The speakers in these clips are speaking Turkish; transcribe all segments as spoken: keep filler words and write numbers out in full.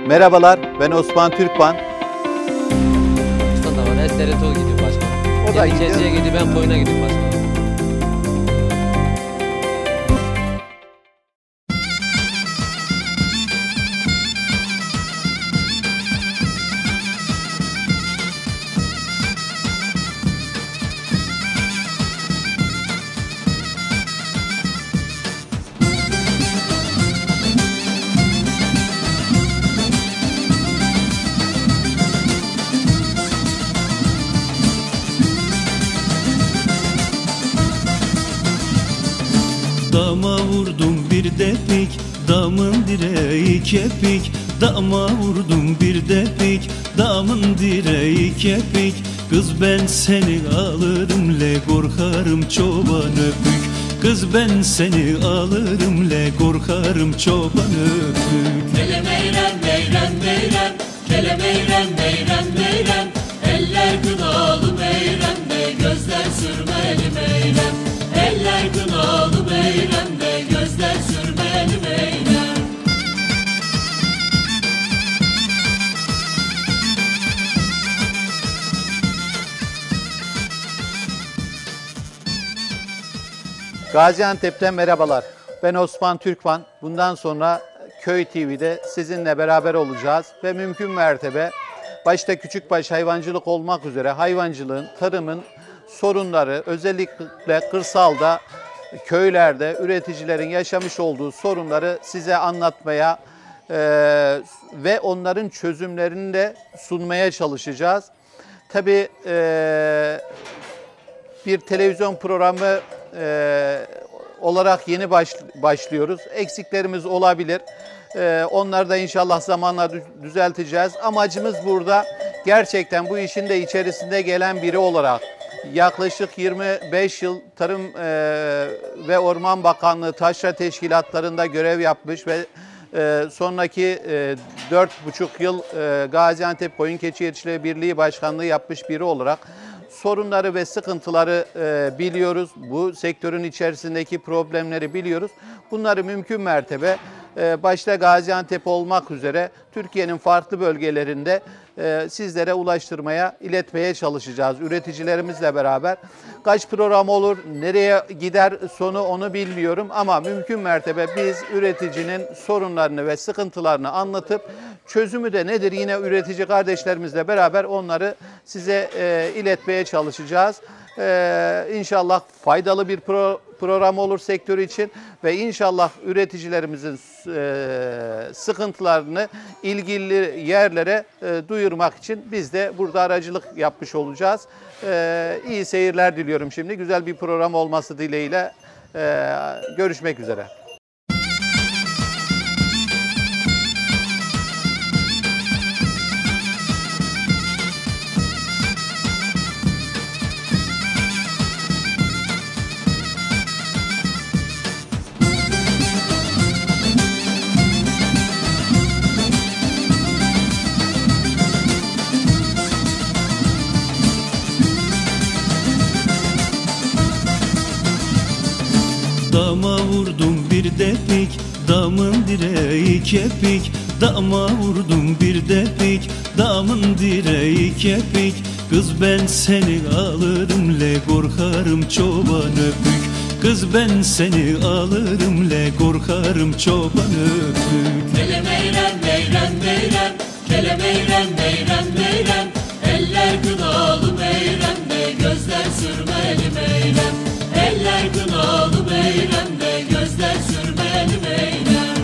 Merhabalar, ben Osman Türkban. Usta da var, et deret o gidiyor başkanım. O da gidiyor. Keçiye gidiyor, ben koyuna gidiyorum başkanım. Dama vurdum bir depik, damın direği kepik. Dama vurdum bir depik, damın direği kepik. Kız ben seni alırım le korkarım çoban öpük. Kız ben seni alırım le korkarım çoban öpük. Kele meyrem meyrem meyrem, kele meyrem meyrem meyrem. Eller gınalı meyrem de gözler sürmeli meyrem. Eller gınalı meyrem de gözler sürmeli meyrem. Gaziantep'ten merhabalar. Ben Osman Türkban. Bundan sonra Köy T V'de sizinle beraber olacağız ve mümkün mertebe başta küçükbaş hayvancılık olmak üzere hayvancılığın, tarımın sorunları, özellikle kırsalda, köylerde üreticilerin yaşamış olduğu sorunları size anlatmaya e, ve onların çözümlerini de sunmaya çalışacağız. Tabii e, bir televizyon programı e, olarak yeni baş, başlıyoruz. Eksiklerimiz olabilir. E, onları da inşallah zamanla düzelteceğiz. Amacımız burada gerçekten bu işin de içerisinde gelen biri olarak yaklaşık yirmi beş yıl Tarım e, ve Orman Bakanlığı taşra teşkilatlarında görev yapmış ve e, sonraki e, dört buçuk yıl e, Gaziantep Koyun Keçi Yetiştiricileri Birliği Başkanlığı yapmış biri olarak sorunları ve sıkıntıları e, biliyoruz. Bu sektörün içerisindeki problemleri biliyoruz. Bunları mümkün mertebe e, başta Gaziantep olmak üzere Türkiye'nin farklı bölgelerinde e, sizlere ulaştırmaya, iletmeye çalışacağız üreticilerimizle beraber. Kaç program olur, nereye gider sonu onu bilmiyorum ama mümkün mertebe biz üreticinin sorunlarını ve sıkıntılarını anlatıp çözümü de nedir yine üretici kardeşlerimizle beraber onları size e, iletmeye çalışacağız. E, İnşallah faydalı bir pro, program olur sektör için ve inşallah üreticilerimizin e, sıkıntılarını ilgili yerlere e, duyurmak için biz de burada aracılık yapmış olacağız. E, iyi seyirler diliyorum şimdi. Güzel bir program olması dileğiyle e, görüşmek üzere. Dama vurdum bir depik, damın direği kepik. Dama vurdum bir depik, damın direği kepik. Kız ben seni alırım le korkarım çoban öpük. Kız ben seni alırım le korkarım çoban öpük. Kele meyrem meyrem meyrem, kele meyrem meyrem meyrem. Eller gınalı meyrem de gözler sürmeli meyrem. Eller gınalı meyrem de gözler sürmeli meyrem.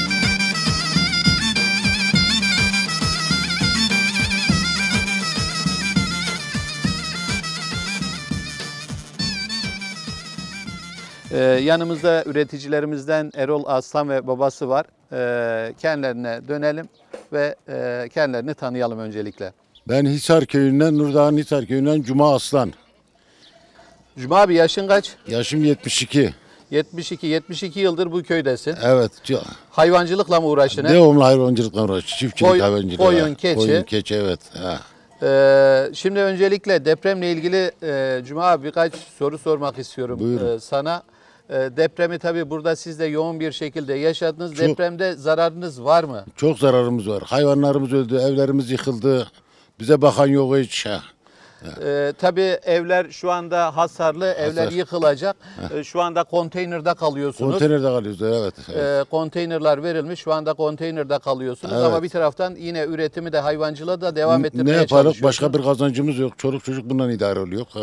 Ee, yanımızda üreticilerimizden Erol Aslan ve babası var. Ee, kendilerine dönelim ve e, kendilerini tanıyalım öncelikle. Ben Hisar Köyü'nden, Nurdağ'ın Hisar Köyü'nden Cuma Aslan. Cuma abi yaşın kaç? Yaşım yetmiş iki. yetmiş iki. yetmiş iki yıldır bu köydesin. Evet. Hayvancılıkla mı uğraştın? he? Devamlı hayvancılıkla uğraşıyorum. Çiftçilik, Koy- hayvancılık. koyun, keçi. Koyun, keçi, evet. Ha. Ee, şimdi öncelikle depremle ilgili e, Cuma abi birkaç soru sormak istiyorum Buyurun. e, sana. E, depremi tabii burada siz de yoğun bir şekilde yaşadınız. Çok. Depremde zararınız var mı? Çok zararımız var. Hayvanlarımız öldü, evlerimiz yıkıldı. Bize bakan yok hiç. Ha. Ee, tabii evler şu anda hasarlı, evler Hasar. yıkılacak. Ee, şu anda konteynerde kalıyorsunuz. Konteynerde kalıyoruz, evet. evet. Ee, konteynerler verilmiş, şu anda konteynerde kalıyorsunuz. Evet. Ama bir taraftan yine üretimi de hayvancılığa da devam ne ettirmeye yapalım? çalışıyorsunuz. Başka bir kazancımız yok. Çoluk çocuk bundan idare oluyor. Ha.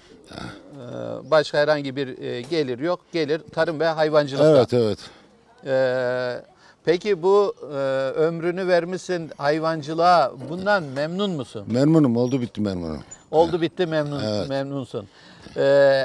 Ee, başka herhangi bir e, gelir yok. Gelir tarım ve hayvancılıkta. Evet, evet. Ee, peki bu e, ömrünü vermişsin hayvancılığa. Bundan memnun musun? Memnunum, oldu bitti memnunum. Oldu bitti memnun Evet. memnunsun. Ee,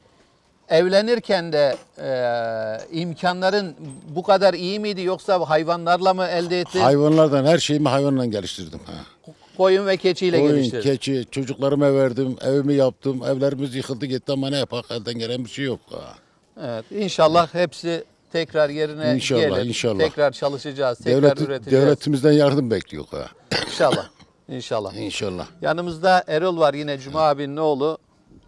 evlenirken de e, imkanların bu kadar iyi miydi yoksa hayvanlarla mı elde ettin? Hayvanlardan her şeyimi hayvanla geliştirdim. Ha. Koyun ve keçiyle Koyun, geliştirdin. keçi, çocuklarıma verdim, evimi yaptım, evlerimiz yıkıldı gitti ama ne yapak, elden gelen bir şey yok. Ha. Evet, inşallah hepsi tekrar yerine İnşallah, gelir. inşallah. Tekrar çalışacağız, tekrar Devlet, üreteceğiz. devletimizden yardım bekliyor. Ha. İnşallah. İnşallah. İnşallah. Yanımızda Erol var, yine Cuma abinin oğlu.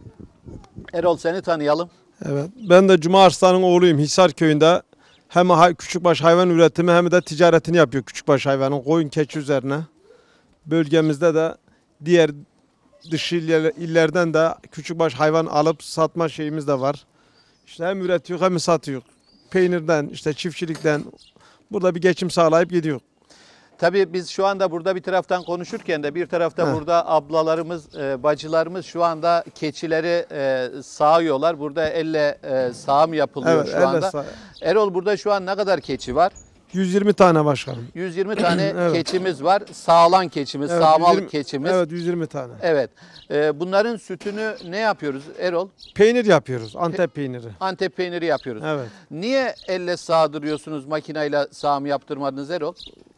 Erol, seni tanıyalım. Evet. Ben de Cuma Arslan'ın oğluyum. Hisar köyünde hem hay- küçükbaş hayvan üretimi hem de ticaretini yapıyor küçükbaş hayvanın koyun keçi üzerine. Bölgemizde de diğer dış iller- illerden de küçükbaş hayvan alıp satma şeyimiz de var. İşte hem üretiyor hem satıyor. Peynirden, işte çiftçilikten burada bir geçim sağlayıp gidiyor. Tabii biz şu anda burada bir taraftan konuşurken de bir tarafta Heh. burada ablalarımız, e, bacılarımız şu anda keçileri e, sağıyorlar. Burada elle e, sağım yapılıyor Evet, şu elle anda. sağ- Erol, burada şu an ne kadar keçi var? yüz yirmi tane başkanım. yüz yirmi tane Evet. keçimiz var. Sağlan keçimiz, Evet, sağmal yüz yirmi keçimiz. Evet, yüz yirmi tane. Evet. E, bunların sütünü ne yapıyoruz Erol? Peynir yapıyoruz. Antep peyniri. Antep peyniri yapıyoruz. Evet. Niye elle sağdırıyorsunuz, makineyle sağım yaptırmadınız Erol?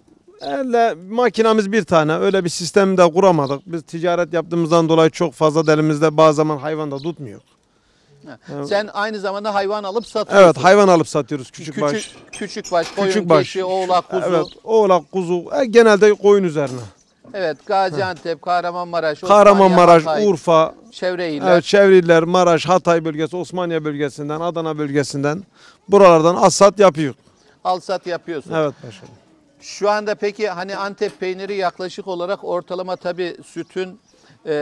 Elle makinamız bir tane. Öyle bir sistem de kuramadık. Biz ticaret yaptığımızdan dolayı çok fazla da elimizde bazı zaman hayvan da tutmuyor. Evet. Sen aynı zamanda hayvan alıp satıyorsun. Evet, hayvan alıp satıyoruz küçük, Küçük, baş. küçük baş, koyun, Küçük baş. keçi, oğlak, kuzu. Evet, oğlak, kuzu. E, genelde koyun üzerine. Evet, Gaziantep, Kahramanmaraş, Kahramanmaraş, Osmaniye, Hatay, Urfa, çevre iller. evet, Çevriller, Maraş, Hatay bölgesi, Osmaniye bölgesinden, Adana bölgesinden buralardan alsat yapıyor. Alsat yapıyorsun. Evet başkanım. Şu anda peki hani Antep peyniri yaklaşık olarak ortalama tabii sütün e,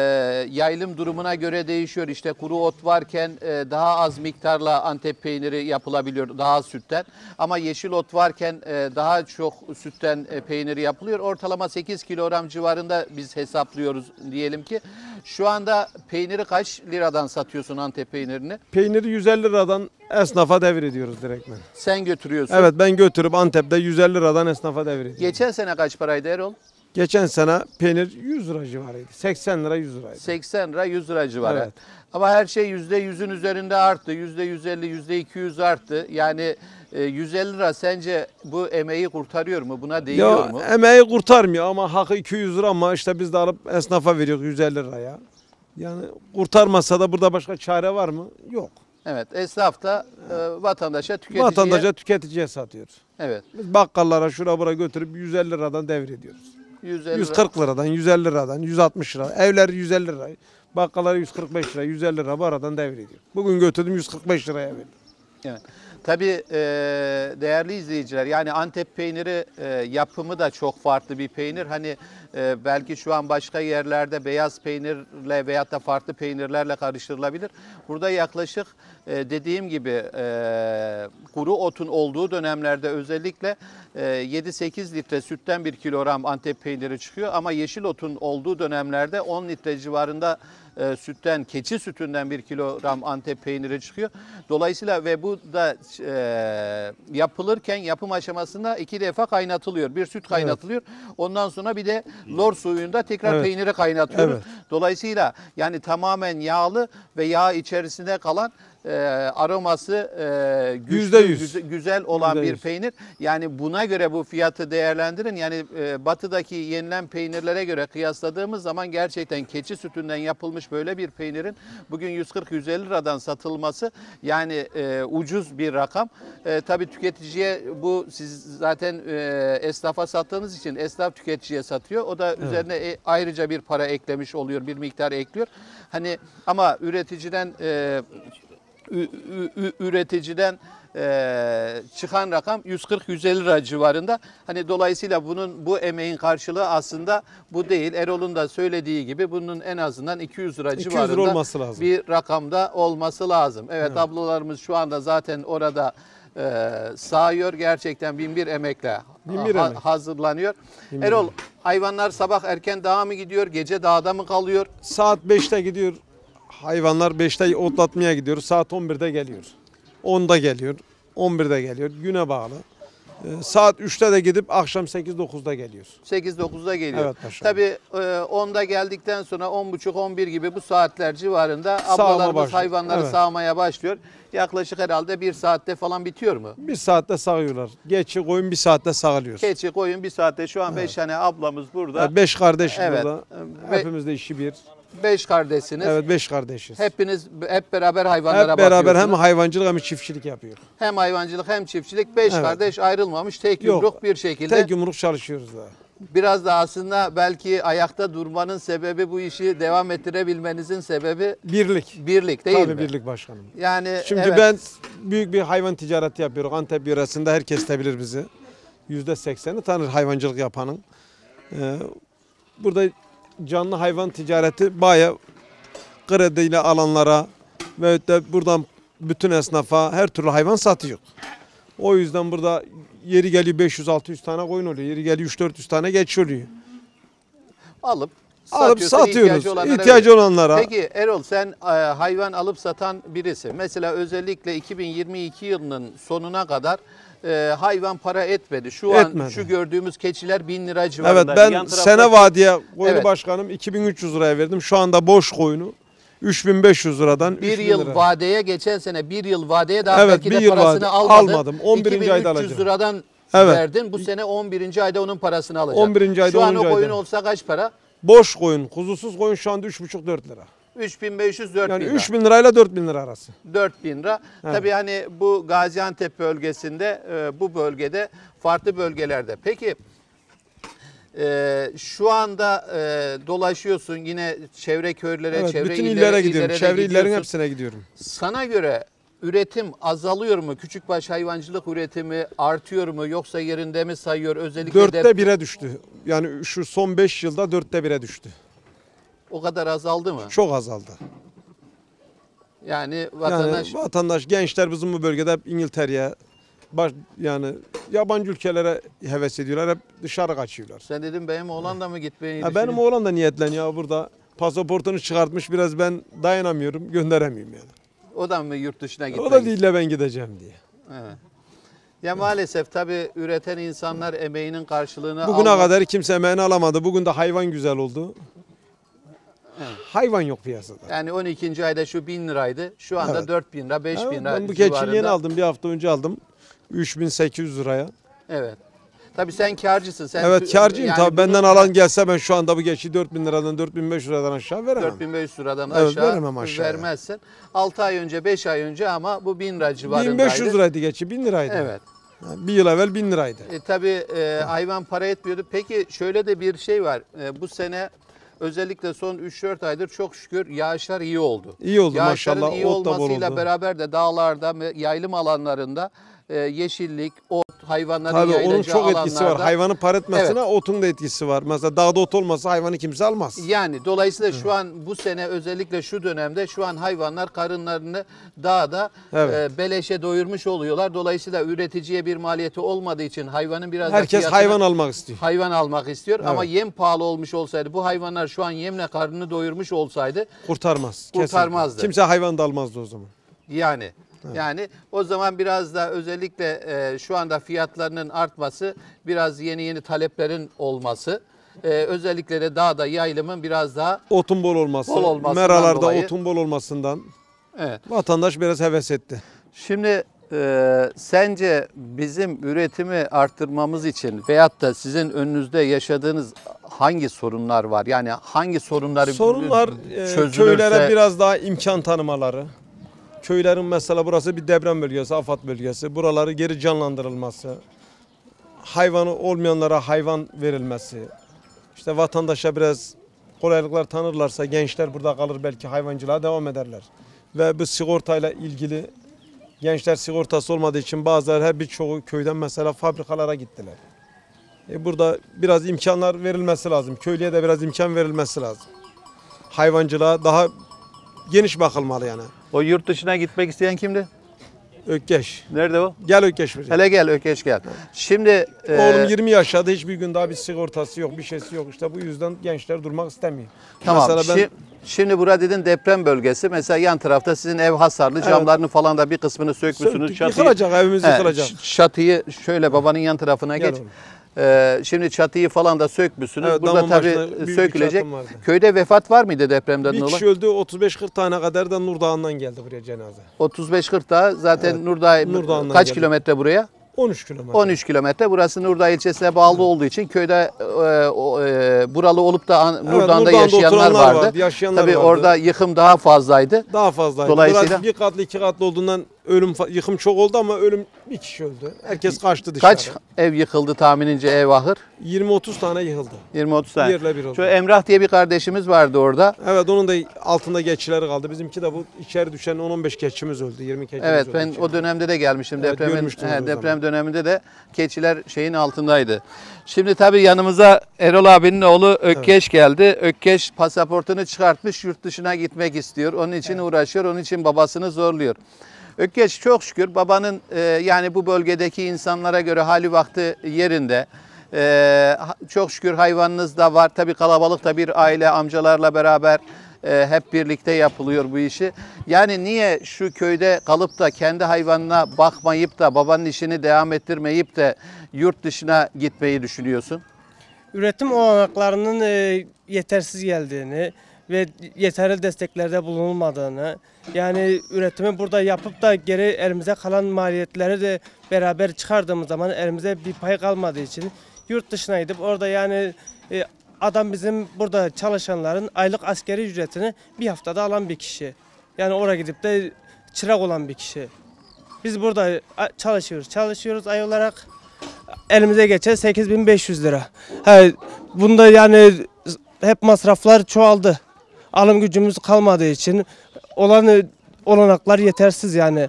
yayılım durumuna göre değişiyor. İşte kuru ot varken e, daha az miktarla Antep peyniri yapılabiliyor, daha az sütten. Ama yeşil ot varken e, daha çok sütten e, peyniri yapılıyor. Ortalama sekiz kilogram civarında biz hesaplıyoruz diyelim ki. Şu anda peyniri kaç liradan satıyorsun, Antep peynirini? Peyniri yüz elli liradan esnafa devrediyoruz direktmen. Sen götürüyorsun. Evet, ben götürüp Antep'te yüz elli liradan esnafa devrediyorum. Geçen sene kaç paraydı Erol? Geçen sene peynir yüz lira civarıydı. seksen lira yüz liraydı. seksen lira yüz lira civarı. Evet. Ama her şey yüzde yüzün üzerinde arttı. yüzde yüz elli, yüzde iki yüz arttı. Yani e, yüz elli lira sence bu emeği kurtarıyor mu? Buna değiyor Ya mu? emeği kurtarmıyor ama hakkı iki yüz lira, ama işte biz de alıp esnafa veriyoruz yüz elli liraya. Yani kurtarmasa da burada başka çare var mı? Yok. Evet, esnaf da e, vatandaşa, tüketiciye. Vatandaşa, tüketiciye satıyoruz. Evet. Biz bakkallara şura bura götürüp yüz elli liradan devrediyoruz. yüz elli yüz kırk liradan, yüz elli liradan, yüz altmış lira. Evler yüz elli lira. Bakkallara yüz kırk beş lira, yüz elli lira bu aradan devrediyor. Bugün götürdüm yüz kırk beş liraya verdim. Evet. Tabii e, değerli izleyiciler, yani Antep peyniri e, yapımı da çok farklı bir peynir. Hani e, belki şu an başka yerlerde beyaz peynirle veyahut da farklı peynirlerle karıştırılabilir. Burada yaklaşık e, dediğim gibi e, kuru otun olduğu dönemlerde özellikle e, yedi sekiz litre sütten bir kilogram Antep peyniri çıkıyor. Ama yeşil otun olduğu dönemlerde on litre civarında e, sütten, keçi sütünden bir kilogram Antep peyniri çıkıyor. Dolayısıyla ve bu da e, yapılırken yapım aşamasında iki defa kaynatılıyor. Bir süt kaynatılıyor. Ondan sonra bir de lor suyunda tekrar Evet. peyniri kaynatıyoruz. Evet. Dolayısıyla yani tamamen yağlı ve yağ içerisinde kalan e, aroması e, güçlü, Yüzde yüz. güze- güzel olan Yüzde bir yüz. peynir. Yani buna göre bu fiyatı değerlendirin. Yani e, batıdaki yenilen peynirlere göre kıyasladığımız zaman gerçekten keçi sütünden yapılmış böyle bir peynirin bugün yüz kırk yüz elli liradan satılması yani e, ucuz bir rakam. E, tabii tüketiciye bu, siz zaten e, esnafa sattığınız için esnaf tüketiciye satıyor. O da üzerine e, ayrıca bir para eklemiş oluyor, bir miktar ekliyor. Hani ama üreticiden e, ü- ü- üreticiden e, çıkan rakam yüz kırk yüz elli lira civarında. Hani dolayısıyla bunun bu emeğin karşılığı aslında bu değil. Erol'un da söylediği gibi bunun en azından iki yüz lira iki yüz civarında lira olması lazım. bir rakamda olması lazım. Evet, evet. Ablalarımız şu anda zaten orada e, sağıyor. Gerçekten bin bir emekle Bin bir ha- emek. hazırlanıyor. Bin bir Erol, emek. hayvanlar sabah erken dağa mı gidiyor, gece dağda mı kalıyor? Saat beşte gidiyor. Hayvanlar beşte otlatmaya gidiyor. Saat on birde geliyor. onda geliyor. on birde geliyor. Güne bağlı. Ee, saat üçte de gidip akşam sekiz dokuzda geliyor. sekiz dokuzda geliyor. Evet, maşallah. Tabii e, onda geldikten sonra on buçuk on bir gibi bu saatler civarında Sağma ablalarımız başlıyor. hayvanları Evet. sağmaya başlıyor. Yaklaşık herhalde bir saatte falan bitiyor mu? Bir saatte sağıyorlar. Geçi koyun bir saatte sağılıyor. Keçi koyun bir saatte, şu an beş tane ablamız burada. Evet, beş kardeş Evet. burada. Ve- Hepimiz de işi bir. Beş kardeşsiniz. Evet, beş kardeşiz. Hepiniz hep beraber hayvanlara Hep beraber hem bakıyorsunuz. hayvancılık hem çiftçilik yapıyor. Hem hayvancılık hem çiftçilik. Beş Evet. kardeş ayrılmamış, tek Yok, yumruk bir şekilde. Tek yumruk çalışıyoruz da. Biraz da aslında belki ayakta durmanın sebebi, bu işi devam ettirebilmenizin sebebi Birlik. birlik değil Tabii mi? birlik başkanım. Yani Şimdi evet, ben büyük bir hayvan ticareti yapıyorum. Antep yöresinde herkes de bilir bizi. Yüzde sekseni tanır hayvancılık yapanın. Ee, burada canlı hayvan ticareti bayağı krediyle alanlara ve de buradan bütün esnafa her türlü hayvan satıyor. O yüzden burada yeri geliyor beş yüz altı yüz tane koyun oluyor. Yeri geliyor üç dört yüz tane geç oluyor. alıp Alıp satıyorsun, satıyoruz. ihtiyacı olanlara İhtiyacı veriyorsun. olanlara. Peki Erol, sen e, hayvan alıp satan birisi. Mesela özellikle iki bin yirmi iki yılının sonuna kadar e, hayvan para etmedi. Şu an Etmedi. şu gördüğümüz keçiler bin lira Evet, civarında. ben Yan tarafta- sene vadiye koyunu Evet. başkanım iki bin üç yüz liraya verdim. Şu anda boş koyunu üç bin beş yüz liradan bir üç bin yıl lira. vadeye, geçen sene bir yıl vadeye daha Evet, belki bir de yıl parasını vade. almadın. Almadım. on birinci ayda iki bin üç yüz alacağım. liradan Evet. verdin. Bu sene on birinci ayda onun parasını alacaksın. on birinci ayda, Şu an o onuncu koyun ayda. olsa kaç para? Boş koyun, kuzusuz koyun şu anda üç buçuk dört lira. üç bin beş yüz dört Yani bin lira. üç bin lirayla dört bin lira arası. dört bin lira. Evet. Tabii hani bu Gaziantep bölgesinde, e, bu bölgede, farklı bölgelerde. Peki e, şu anda e, dolaşıyorsun yine çevre köylere, Evet, çevre bütün illere, illere gidiyorum. illere de Çevre illerin gidiyorsun. hepsine gidiyorum. Sana göre üretim azalıyor mu? Küçükbaş hayvancılık üretimi artıyor mu? Yoksa yerinde mi sayıyor? Özellikle de Dörtte bire düştü. Yani şu son beş yılda dörtte bire düştü. o kadar azaldı mı? Çok azaldı. Yani vatandaş Yani vatandaş, gençler bizim bu bölgede hep İngiltere'ye, baş, yani yabancı ülkelere heves ediyorlar. Hep dışarı kaçıyorlar. sen dedim benim oğlan da mı gitmeyi Ya düşünüyor? benim oğlan da niyetleniyor burada. Pasaportunu çıkartmış, biraz ben dayanamıyorum, gönderemiyorum yani. O da mı yurt dışına gitmek O da değil de ben gideceğim diye. Evet. Ya maalesef tabii üreten insanlar emeğinin karşılığını Bugüne almak- kadar kimse emeğini alamadı. Bugün de hayvan güzel oldu. Hayvan yok piyasada. Yani on ikinci ayda şu bin liraydı. Şu anda Evet. dört bin lira, beş Evet, bin lira ben bu keçiyi civarında. yeni aldım. Bir hafta önce aldım. üç bin sekiz yüz liraya. Evet. Tabii sen kârcısın. Sen Evet, tü- kârcıyım yani tabii. bunu Benden alan gelse ben şu anda bu keçiyi dört bin liradan dört bin beş yüz liradan aşağı veremem. dört bin beş yüz liradan Evet, aşağı veremem aşağıya. vermezsin. altı ay önce, beş ay önce ama bu bin lira civarındaydı. bin beş yüz liraydı geçi, bin liraydı. Evet. Yani bir yıl evvel bin liraydı. E, tabii e, hayvan para etmiyordu. Peki şöyle de bir şey var. E, bu sene özellikle son üç dört aydır çok şükür yağışlar iyi oldu. İyi oldu Yağışların maşallah. iyi Ot da bol olmasıyla oldu. beraber de dağlarda ve yaylım alanlarında e, yeşillik, ot, hayvanların Tabii yayılacağı onun çok etkisi var. alanlarda- Hayvanı par etmesine otun da etkisi var. Mesela dağda ot olmasa hayvanı kimse almaz. Yani dolayısıyla şu an bu sene özellikle şu dönemde şu an hayvanlar karınlarını dağda Evet. e, beleşe doyurmuş oluyorlar. Dolayısıyla üreticiye bir maliyeti olmadığı için hayvanın biraz da Herkes fiyatını- hayvan almak istiyor. hayvan almak istiyor ama Evet. yem pahalı olmuş olsaydı, bu hayvanlar şu an yemle karnını doyurmuş olsaydı Kurtarmaz. kesinlikle. Kurtarmazdı. Kimse hayvan da almazdı o zaman. yani yani o zaman biraz da özellikle e, şu anda fiyatlarının artması, biraz yeni yeni taleplerin olması, e, özellikle de dağda yaylımın biraz daha Otun bol olması, Bol olmasından meralarda dolayı. otun bol olmasından evet. vatandaş biraz heves etti. Şimdi e, sence bizim üretimi arttırmamız için veyahut da sizin önünüzde yaşadığınız hangi sorunlar var? Yani hangi sorunları Sorunlar e, çözülürse... köylere biraz daha imkan tanımaları. Köylerin mesela burası bir deprem bölgesi, afat bölgesi. Buraları geri canlandırılması. Hayvanı olmayanlara hayvan verilmesi. İşte vatandaşa biraz kolaylıklar tanırlarsa gençler burada kalır, belki hayvancılığa devam ederler. Ve bu sigortayla ilgili gençler sigortası olmadığı için bazıları her birçoğu köyden mesela fabrikalara gittiler. E burada biraz imkanlar verilmesi lazım. Köylüye de biraz imkan verilmesi lazım. Hayvancılığa daha geniş bakılmalı yani. O yurt dışına gitmek isteyen kimdi? Ökkeş. Nerede o? Gel Ökkeş buraya. Hele gel Ökeş gel. Şimdi e, Oğlum yirmi yaşadı, hiçbir gün daha bir sigortası yok, bir şeysi yok. İşte bu yüzden gençler durmak istemiyor. tamam. Mesela ben şi- Şimdi burada dedin deprem bölgesi. Mesela yan tarafta sizin ev hasarlı, Evet. camlarını falan da bir kısmını sökmüşsünüz. söktük, Çatıyı- yıkılacak, evimiz He, yıkılacak. ş- Çatıyı şöyle babanın yan tarafına Gel geç. oğlum. Ee, şimdi çatıyı falan da sökmüşsünüz. Evet, Burada damın tabii başına büyük bir sökülecek. çatım vardı. Köyde vefat var mıydı depremden Bir dolayı? kişi öldü, otuz beş kırk tane kadar da Nur Dağı'ndan geldi buraya cenaze. otuz beş kırk daha zaten Evet, Nurdağ Nurdağ'ından kaç geldi. kilometre buraya? on üç kilometre. on üç kilometre. Burası Nurdağ ilçesine bağlı olduğu için köyde e, o, e, buralı olup da An- Nurdağ'da Nurdağ'da yaşayanlar oturanlar vardı. vardı, yaşayanlar Tabii vardı. orada yıkım daha fazlaydı. Daha fazlaydı. Dolayısıyla- Biraz bir katlı iki katlı olduğundan ölüm fa- yıkım çok oldu ama ölüm bir kişi öldü. Herkes kaçtı dışarı. Kaç ev yıkıldı tahminince ev ahır? yirmi otuz tane yıkıldı. yirmi otuz tane. Yerle bir oldu. Şu Emrah diye bir kardeşimiz vardı orada. Evet, onun da altında geçileri kaldı. Bizimki de bu içeri düşen on on beş keçimiz öldü. yirmi keçimiz Evet öldü. ben içeri. o dönemde de gelmiştim. Evet, Depremin görmüştünüz he, o deprem zaman. döneminde de keçiler şeyin altındaydı. Şimdi tabii yanımıza Erol abinin oğlu Ökkeş geldi. Ökkeş pasaportunu çıkartmış, yurt dışına gitmek istiyor. Onun için uğraşıyor, onun için babasını zorluyor. Ökkeş çok şükür babanın e, yani bu bölgedeki insanlara göre hali vakti yerinde. E, ha- çok şükür hayvanınız da var. Tabii kalabalık da bir aile amcalarla beraber e, hep birlikte yapılıyor bu işi. Yani niye şu köyde kalıp da kendi hayvanına bakmayıp da babanın işini devam ettirmeyip de yurt dışına gitmeyi düşünüyorsun? Üretim olanaklarının e, yetersiz geldiğini ve yeterli desteklerde bulunulmadığını, yani üretimi burada yapıp da geri elimize kalan maliyetleri de beraber çıkardığımız zaman elimize bir pay kalmadığı için yurt dışına gidip orada yani e, adam bizim burada çalışanların aylık askeri ücretini bir haftada alan bir kişi. Yani oraya gidip de çırak olan bir kişi. Biz burada a- çalışıyoruz, çalışıyoruz ay olarak. Elimize geçen sekiz bin beş yüz lira. He, bunda yani hep masraflar çoğaldı. Alım gücümüz kalmadığı için olan olanaklar yetersiz yani.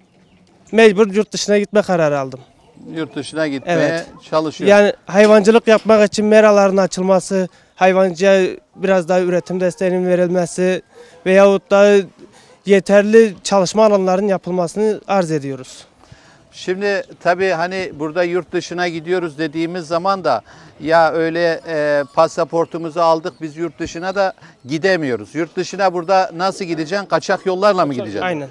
Mecbur yurt dışına gitme kararı aldım. Yurt dışına gitmeye Evet. çalışıyor. Yani hayvancılık yapmak için meraların açılması, hayvancıya biraz daha üretim desteğinin verilmesi veyahut da yeterli çalışma alanlarının yapılmasını arz ediyoruz. Şimdi tabii hani burada yurt dışına gidiyoruz dediğimiz zaman da ya öyle e, pasaportumuzu aldık biz yurt dışına da gidemiyoruz. Yurt dışına burada nasıl gideceksin? Kaçak yollarla mı gideceksin? Aynen.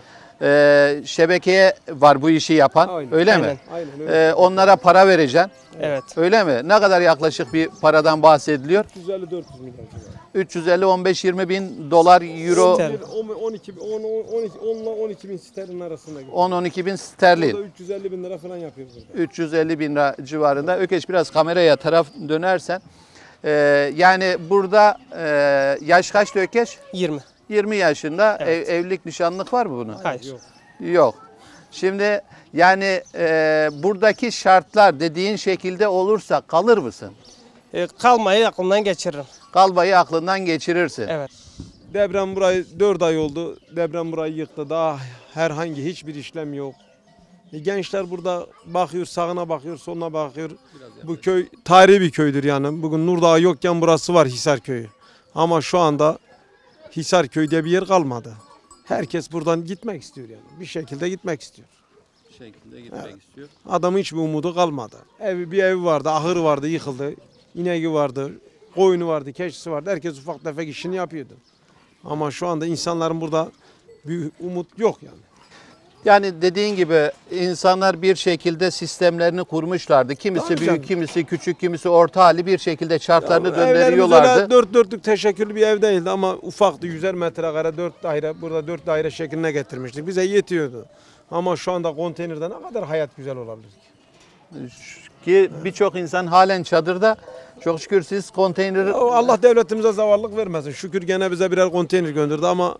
E, şebekeye var bu işi yapan Aynen. öyle mi? Aynen. Aynen öyle. E, onlara para vereceksin. Evet. Öyle mi? Ne kadar yaklaşık bir paradan bahsediliyor? üç yüz elli dört yüz milyon civarı. üç yüz elli on beş yirmi bin dolar, euro, Sterlin. on iki on on iki on ile on iki bin sterlin arasında gidiyor. on on iki bin O sterlin. da üç yüz elli bin lira falan yapıyor burada. üç yüz elli bin lira civarında. Ökeş biraz kameraya taraf dönersen. Ee, yani burada e, yaş kaçtı Ökeş? yirmi. yirmi yaşında. Evet. Ev- evlilik nişanlık var mı bunun? Hayır. Yok. Yok. Şimdi yani e, buradaki şartlar dediğin şekilde olursa kalır mısın? E, kalmayı aklımdan geçiririm. Kalmayı aklından geçirirsin. Evet. Deprem burayı dört ay oldu. Deprem burayı yıktı. Daha herhangi hiçbir işlem yok. E, gençler burada bakıyor, sağına bakıyor, soluna bakıyor. Bu köy tarihi bir köydür yani. Bugün Nurdağ yokken burası var, Hisar Köyü. Ama şu anda Hisar Köyü diye bir yer kalmadı. Herkes buradan gitmek istiyor yani. Bir şekilde gitmek istiyor. şekilde gitmek istiyor. Adamın hiçbir umudu kalmadı. Evi, bir evi vardı, ahırı vardı, yıkıldı. İneği vardı, koyunu vardı, keçisi vardı. Herkes ufak tefek işini yapıyordu. Ama şu anda insanların burada bir umut yok yani. Yani dediğin gibi insanlar bir şekilde sistemlerini kurmuşlardı. Kimisi Tabii büyük, canım. kimisi küçük, kimisi orta hali bir şekilde çarklarını Evlerimiz döndürüyorlardı. öyle dört dörtlük teşekküllü bir ev değildi ama ufaktı. Yüzer metrekare dört daire, burada dört daire şekline getirmiştik. Bize yetiyordu. Ama şu anda konteynerde ne kadar hayat güzel olabilir ki? Ki birçok insan halen çadırda. Çok şükür siz konteyner... Ya Allah devletimize zavallık vermesin. Şükür gene bize birer konteyner gönderdi ama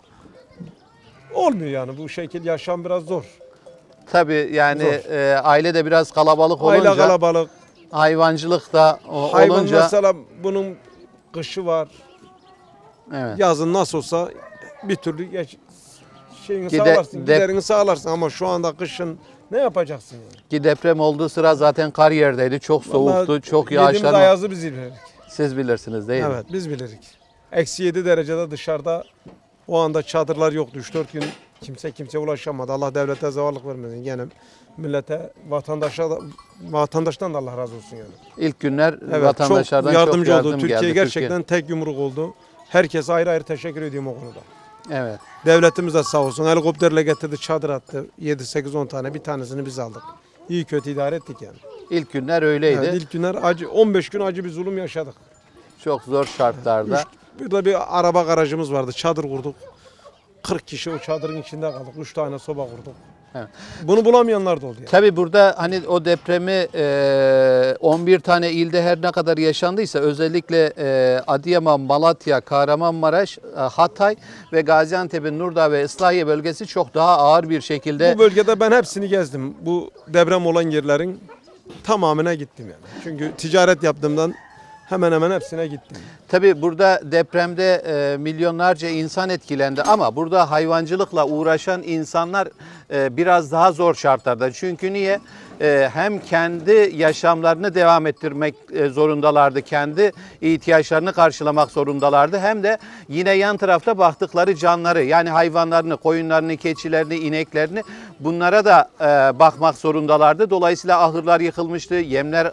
olmuyor yani. Bu şekil yaşam biraz zor. Tabii yani Zor. e, aile de biraz kalabalık olunca, Aile kalabalık. hayvancılık da o- Hayvan olunca... mesela bunun kışı var. Evet. Yazın nasıl olsa bir türlü geç, şeyini Gide- sağlarsın, dep- giderini sağlarsın ama şu anda kışın ne yapacaksın yani? Ki deprem olduğu sıra zaten kar yerdeydi. Çok soğuktu, Vallahi çok yediğimiz yağışlar. ayazı biz bilirik. Siz bilirsiniz değil mi? Evet biz bilirik. Eksi yedi derecede dışarıda o anda çadırlar yoktu. üç dört gün kimse kimseye ulaşamadı. Allah devlete zevallık vermesin. Gene millete, vatandaşa da, vatandaştan da Allah razı olsun yani. İlk günler Evet, vatandaşlardan çok yardımcı çok yardım oldu. Türkiye geldi. gerçekten tek yumruk oldu. Herkese ayrı ayrı teşekkür ediyorum o konuda. Evet. Devletimiz de sağ olsun. Helikopterle getirdi, çadır attı. yedi sekiz on tane, bir tanesini biz aldık. İyi kötü idare ettik yani. İlk günler öyleydi. Evet, ilk günler acı, on beş gün acı bir zulüm yaşadık. Çok zor şartlarda. Üç, bir de bir araba garajımız vardı, çadır kurduk. kırk kişi o çadırın içinde kaldık. üç tane soba kurduk. Evet. Bunu bulamayanlar da oldu yani. Tabii burada hani o depremi e, on bir tane ilde her ne kadar yaşandıysa özellikle e, Adıyaman, Malatya, Kahramanmaraş, e, Hatay ve Gaziantep'in Nurdağ ve Islahiye bölgesi çok daha ağır bir şekilde. Bu bölgede ben hepsini gezdim. Bu deprem olan yerlerin tamamına gittim yani. Çünkü ticaret yaptığımdan hemen hemen hepsine gittim. Tabii burada depremde e, milyonlarca insan etkilendi ama burada hayvancılıkla uğraşan insanlar e, biraz daha zor şartlarda. Çünkü niye? E, hem kendi yaşamlarını devam ettirmek e, zorundalardı, kendi ihtiyaçlarını karşılamak zorundalardı. Hem de yine yan tarafta baktıkları canları yani hayvanlarını, koyunlarını, keçilerini, ineklerini bunlara da e, bakmak zorundalardı. Dolayısıyla ahırlar yıkılmıştı, yemler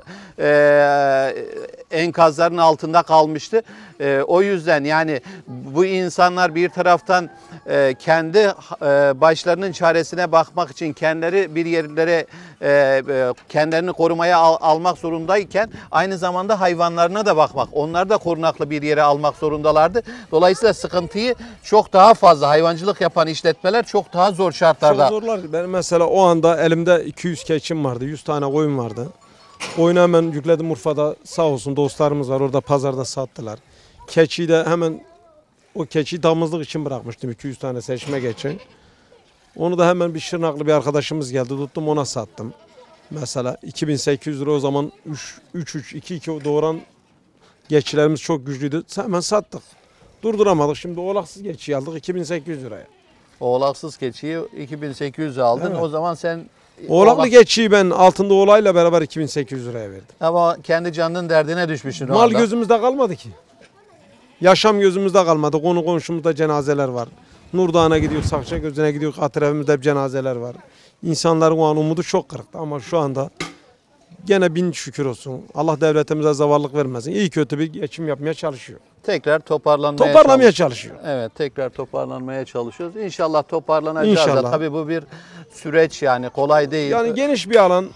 e, enkazların altında kalmıştı. E, o yüzden yani bu insanlar bir taraftan e, kendi e, başlarının çaresine bakmak için kendileri bir yerlere e, e, kendilerini korumaya al, almak zorundayken aynı zamanda hayvanlarına da bakmak, onları da korunaklı bir yere almak zorundalardı. Dolayısıyla sıkıntıyı çok daha fazla hayvancılık yapan işletmeler çok daha zor şartlarda. Çok zorlar. Ben mesela o anda elimde iki yüz keçim vardı, yüz tane koyun vardı. Koyunu hemen yükledim Urfa'da, sağ olsun dostlarımız var orada pazarda sattılar. Keçiyi de hemen o keçiyi damızlık için bırakmıştım iki yüz tane seçme geçin. Onu da hemen bir Şırnaklı bir arkadaşımız geldi tuttum ona sattım. Mesela iki bin sekiz yüz lira o zaman üç üç iki iki doğuran geçilerimiz çok güçlüydü. Hemen sattık. Durduramadık. Şimdi oğlaksız geçiyi aldık iki bin sekiz yüz liraya. Oğlaksız keçiyi iki bin sekiz yüze aldın. Evet. O zaman sen Oğlaklı oğlak- geçiyi ben altında oğlayla beraber iki bin sekiz yüz liraya verdim. ama kendi canının derdine düşmüşsün o Mal anda. gözümüzde kalmadı ki. Yaşam gözümüzde kalmadı. Konu komşumuzda cenazeler var. Nurdağ'a gidiyor, Sakça gözüne gidiyor. Katrefimizde hep cenazeler var. İnsanların o an umudu çok kırıktı ama şu anda gene bin şükür olsun. Allah devletimize zavallık vermesin. İyi kötü bir geçim yapmaya çalışıyor. Tekrar toparlanmaya Toparlamaya çalış- çalışıyor. Evet, tekrar toparlanmaya çalışıyoruz. İnşallah toparlanacağız da İnşallah. tabii bu bir süreç yani kolay değil. Yani geniş bir alan.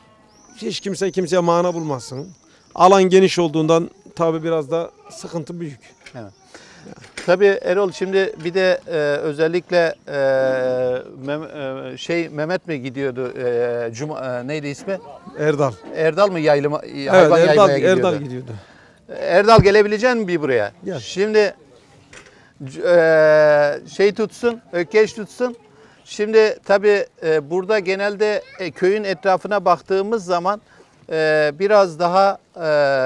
Hiç kimse kimseye mana bulmasın. Alan geniş olduğundan tabii biraz da sıkıntı büyük. Tabii Erol şimdi bir de e, özellikle e, Mem- e, şey Mehmet mi gidiyordu? E, Cuma e, neydi ismi? Erdal. Erdal mı yaylıma Evet hayvan Erdal, yaymaya gidiyordu? Erdal gidiyordu. Erdal gelebilecek mi bir buraya? Gel. Şimdi c- e, şey tutsun, ökeş tutsun. Şimdi tabii e, burada genelde e, köyün etrafına baktığımız zaman e, biraz daha e,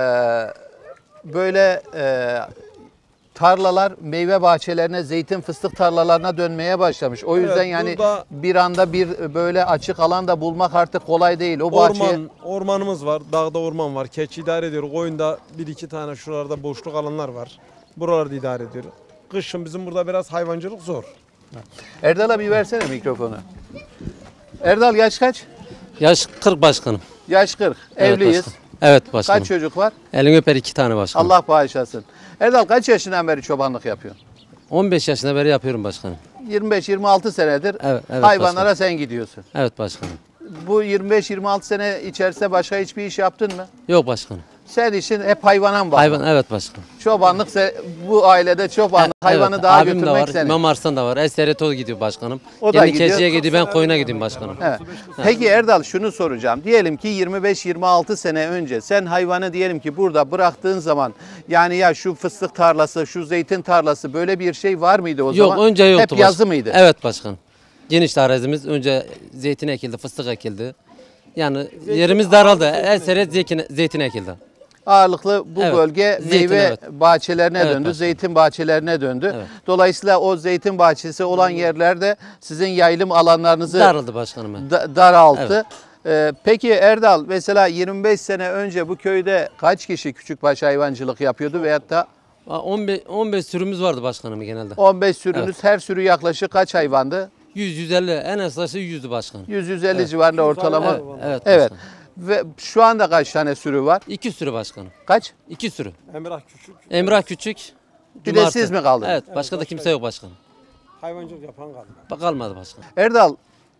böyle e, tarlalar meyve bahçelerine, zeytin fıstık tarlalarına dönmeye başlamış. O yüzden Evet, yani burada- bir anda bir böyle açık alanda bulmak artık kolay değil. O bahçeye Orman, ormanımız var. Dağda orman var. Keçi idare ediyor. Koyunda bir iki tane şuralarda boşluk alanlar var. Buralarda idare ediyor. Kışın bizim burada biraz hayvancılık zor. Erdal'a bir versene mikrofonu. Erdal yaş kaç? Yaş kırk başkanım. Yaş kırk. Evet Evliyiz. başkanım. Evet başkanım. Kaç çocuk var? Elini öper iki tane başkanım. Allah bağışlasın. Erdal kaç yaşından beri çobanlık yapıyorsun? on beş yaşına beri yapıyorum başkanım. yirmi beş yirmi altı senedir Evet, evet hayvanlara başkanım. sen gidiyorsun. Evet başkanım. Bu yirmi beş yirmi altı sene içerisinde başka hiçbir iş yaptın mı? Yok başkanım. Sen işin hep hayvana mı bakmak? Hayvan evet başkanım. Çobanlık se- bu ailede çobanlık, Evet, hayvanı daha abim de götürmek var. senin. İmam Arslan da var. Eseret gidiyor başkanım. O da Kendi gidiyor. keçiye gidiyor ben koyuna gideyim başkanım. Evet. Peki Erdal şunu soracağım. Diyelim ki yirmi beş yirmi altı sene önce sen hayvanı diyelim ki burada bıraktığın zaman yani ya şu fıstık tarlası, şu zeytin tarlası böyle bir şey var mıydı o Yok zaman? önce yoktu Hep başkanım. yazı mıydı? Evet başkanım. Geniş arazimiz önce zeytin ekildi, fıstık ekildi. Yani yerimiz daraldı. Eseret zeytin, zeytin ekildi. Ağırlıklı bu Evet, bölge zeytin, meyve evet. bahçelerine Evet, döndü, başkanım. zeytin bahçelerine döndü. Evet. Dolayısıyla o zeytin bahçesi olan yerlerde sizin yayılım alanlarınızı Darıldı başkanım. da- daralttı. Ee, peki Erdal, mesela yirmi beş sene önce bu köyde kaç kişi küçükbaş hayvancılık yapıyordu veyahut da on beş, on beş sürümüz vardı başkanım genelde. on beş sürünüz, her sürü yaklaşık kaç hayvandı? yüz yüz elli en azası yüzdü başkanım. yüz yüz elli civarında ortalama. Evet, evet, Evet. başkanım. Ve şu anda kaç tane sürü var? İki sürü başkanım. Kaç? İki sürü. Emrah Küçük Emrah Küçük. Bir de Cumartesi. siz mi kaldınız? Evet, başka da kimse yok başkanım. hayvancılık yapan kaldı. Bak kalmadı başkanım. Erdal,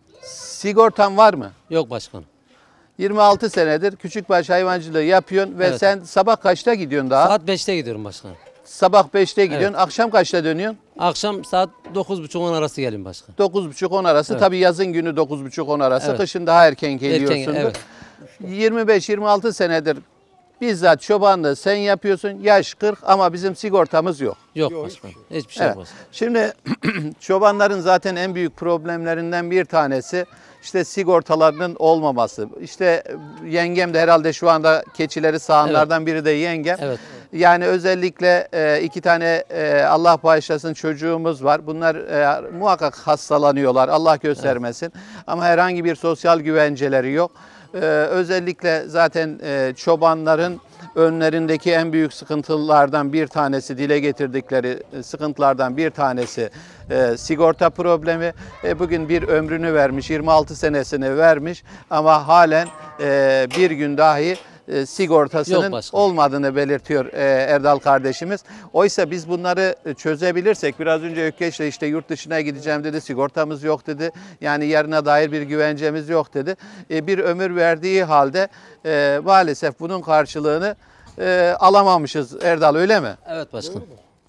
sigortan var mı? Yok başkanım. yirmi altı senedir küçükbaş hayvancılığı yapıyorsun ve Evet. sen sabah kaçta gidiyorsun daha? Saat beşte gidiyorum başkanım. Sabah beşte gidiyorsun, akşam kaçta dönüyorsun? Akşam saat dokuz buçuk on arası gelin başkanım. dokuz buçuk on arası. Evet. Tabii yazın günü dokuz buçuk on arası. Evet. Kışın daha erken geliyorsundur. evet. yirmi beş yirmi altı senedir bizzat çobanlığı sen yapıyorsun. Yaş kırk ama bizim sigortamız yok. Yok, Yok, başkanım. Hiçbir şey Evet. yok başkanım. Şimdi çobanların zaten en büyük problemlerinden bir tanesi işte sigortalarının olmaması. İşte yengem de herhalde şu anda keçileri sağanlardan biri de yengem. Evet. Yani özellikle e, iki tane e, Allah bağışlasın çocuğumuz var. Bunlar e, muhakkak hastalanıyorlar. Allah göstermesin. Ama herhangi bir sosyal güvenceleri yok. E, özellikle zaten e, çobanların önlerindeki en büyük sıkıntılardan bir tanesi, dile getirdikleri e, sıkıntılardan bir tanesi e, sigorta problemi. E, bugün bir ömrünü vermiş, yirmi altı senesini vermiş ama halen e, bir gün dahi e, sigortasının Yok başkanım. olmadığını belirtiyor e, Erdal kardeşimiz. Oysa biz bunları çözebilirsek, biraz önce Ökkeş'le işte yurt dışına gideceğim dedi, sigortamız yok dedi. Yani yarına dair bir güvencemiz yok dedi. E, bir ömür verdiği halde e, maalesef bunun karşılığını e, alamamışız Erdal, öyle mi? Evet başkanım.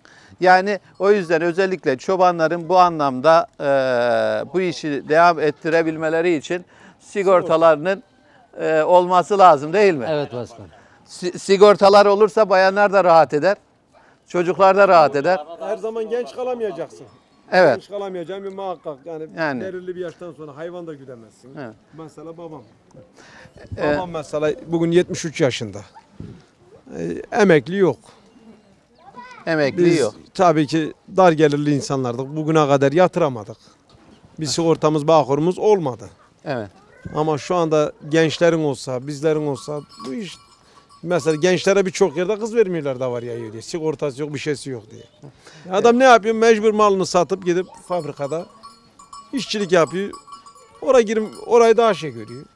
Yani o yüzden özellikle çobanların bu anlamda e, bu işi devam ettirebilmeleri için sigortalarının e, olması lazım değil mi? Evet başkanım. Si- sigortalar olursa bayanlar da rahat eder. Çocuklar da rahat eder. Her zaman genç kalamayacaksın. Evet. Genç kalamayacaksın bir muhakkak. Yani, Yani. belirli bir yaştan sonra hayvan da güdemezsin. Evet. Mesela babam. Ee, Babam mesela bugün yetmiş üç yaşında. Ee, emekli yok. Emekli Biz yok. tabii ki dar gelirli insanlardık. Bugüne kadar yatıramadık. Bir sigortamız, bağkurumuz olmadı. Evet. Ama şu anda gençlerin olsa, bizlerin olsa bu iş mesela gençlere birçok yerde kız vermiyorlar da var ya diye. Sigortası yok, bir şeysi yok diye. Adam ne yapıyor? Mecbur malını satıp gidip fabrikada işçilik yapıyor. Oraya girim, orayı daha şey görüyor.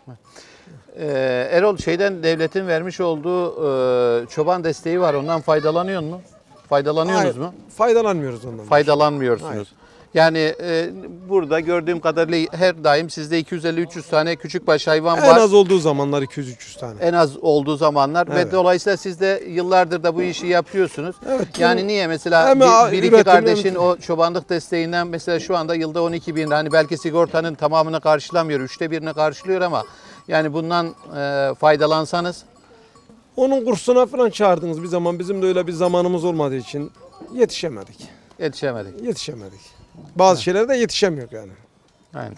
Ee, Erol, şeyden devletin vermiş olduğu e, çoban desteği var. Ondan faydalanıyor mu? Faydalanıyorsunuz Hayır, mu? Faydalanmıyoruz ondan. Faydalanmıyorsunuz. Hayır. Yani e, burada gördüğüm kadarıyla her daim sizde iki yüz elli üç yüz tane küçükbaş hayvan En var. az olduğu zamanlar iki yüz üç yüz tane. En az olduğu zamanlar ve Evet. dolayısıyla siz de yıllardır da bu işi yapıyorsunuz. Evet, Yani bu- niye mesela Hem bir, a- bir iki üretim kardeşin hem- o çobanlık desteğinden mesela şu anda yılda on iki bin, hani belki sigortanın tamamını karşılamıyor, üçte birini karşılıyor ama yani bundan e, faydalansanız Onun kursuna falan çağırdınız bir zaman. Bizim de öyle bir zamanımız olmadığı için yetişemedik. yetişemedik. Yetişemedik. Bazı şeylere de yetişemiyor yani. Aynen.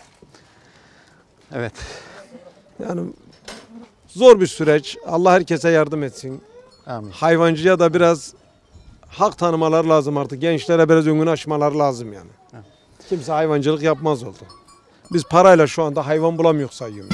Evet. Yani zor bir süreç. Allah herkese yardım etsin. Amin. Hayvancıya da biraz hak tanımalar lazım artık. Gençlere biraz önünü açmalar lazım yani. Kimse hayvancılık yapmaz oldu. Biz parayla şu anda hayvan bulamıyoruz sayıyorum.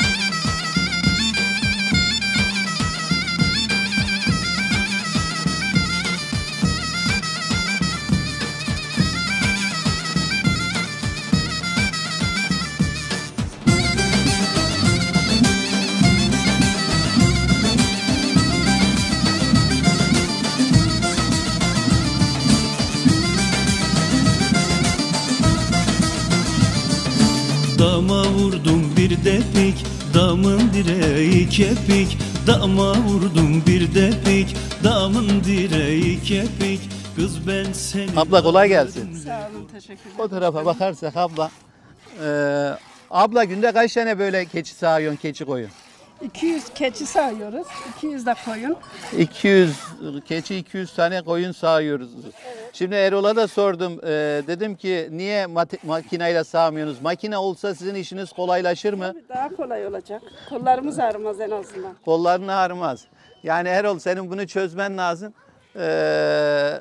Dama vurdum bir depik, damın direği kepik. Dama vurdum bir depik, damın direği kepik. Kız ben seni... Abla kolay gelsin. Sağ olun, teşekkürler. O tarafa bakarsak abla. Ee, abla günde kaç tane böyle keçi sağıyorsun, keçi koyun? iki yüz keçi sağıyoruz. iki yüz de koyun. iki yüz keçi, iki yüz tane koyun sağıyoruz. Şimdi Erol'a da sordum. Ee, dedim ki niye mate- makineyle sağmıyorsunuz? Makine olsa sizin işiniz kolaylaşır mı? Tabii daha kolay olacak. Kollarımız ağrımaz en azından. Kollarını ağrımaz. Yani Erol senin bunu çözmen lazım. Ee,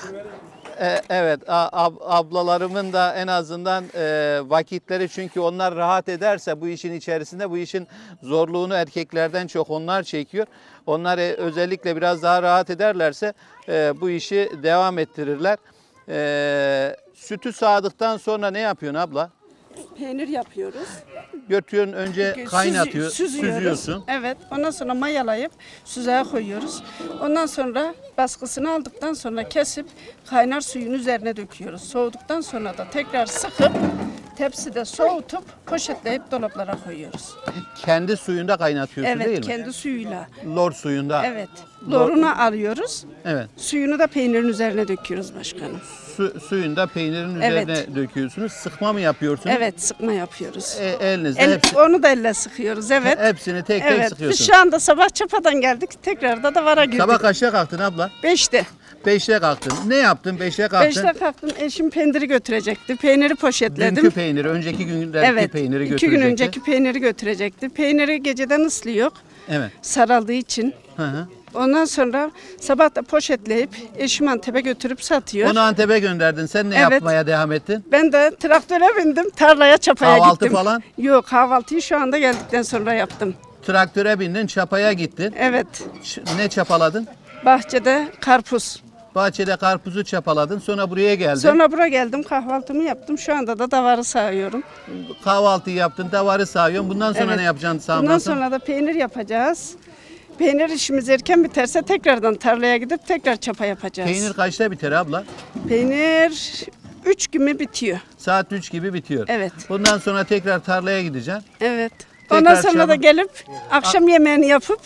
e, evet a- ab- ablalarımın da en azından e, vakitleri, çünkü onlar rahat ederse bu işin içerisinde, bu işin zorluğunu erkeklerden çok onlar çekiyor. Onlar e, özellikle biraz daha rahat ederlerse e, bu işi devam ettirirler. E, sütü sağdıktan sonra ne yapıyorsun abla? Peynir yapıyoruz. Götürüyorsun önce Süzü- kaynatıyor, süzüyoruz. süzüyorsun. Evet. Ondan sonra mayalayıp süzeye koyuyoruz. Ondan sonra baskısını aldıktan sonra kesip kaynar suyun üzerine döküyoruz. Soğuduktan sonra da tekrar sıkıp tepside soğutup poşetleyip dolaplara koyuyoruz. Kendi suyunda kaynatıyorsun Evet, değil mi? kendi suyuyla. Lor suyunda. Evet. Lorunu alıyoruz. Evet. Suyunu da peynirin üzerine döküyoruz başkanım. Su, suyunda peynirin Evet. üzerine döküyorsunuz. Sıkma mı yapıyorsunuz? Evet, sıkma yapıyoruz. E, elinizde El, hepsi, onu da elle sıkıyoruz. Evet. hepsini tek tek Evet. Biz sıkıyorsunuz. şu anda sabah çapadan geldik. Tekrar da davara girdik. Sabah kaçta kalktın abla? Beşte. Beşte kalktın. Ne yaptın? Beşte kalktın. Beşte kalktım. Eşim peyniri götürecekti. Peyniri poşetledim. Dünkü peyniri, önceki günlerdeki evet. peyniri iki götürecekti. gün önceki peyniri götürecekti. Peyniri geceden ıslıyor. Evet. Saraldığı için. Hı hı. Ondan sonra sabah da poşetleyip eşim Antep'e götürüp satıyor. Onu Antep'e gönderdin. Sen ne Evet. yapmaya devam ettin? Ben de traktöre bindim. Tarlaya çapaya Kahvaltı gittim. falan? Yok, kahvaltıyı şu anda geldikten sonra yaptım. Traktöre bindin, çapaya gittin. Evet. Ç- Ne çapaladın? Bahçede karpuz. Bahçede karpuzu çapaladın. Sonra buraya geldin. Sonra buraya geldim, kahvaltımı yaptım. Şu anda da davarı sağıyorum. Kahvaltıyı yaptın, davarı sağıyorsun. Bundan sonra Evet. ne yapacaksın sağmaktan? Bundan sonra da peynir yapacağız. Peynir işimiz erken biterse tekrardan tarlaya gidip tekrar çapa yapacağız. Peynir kaçta biter abla? Peynir üç gibi bitiyor. Saat üç gibi bitiyor. Evet. Bundan sonra tekrar tarlaya gideceksin. Evet. Tekrar Ondan sonra çaba- da gelip akşam yemeğini yapıp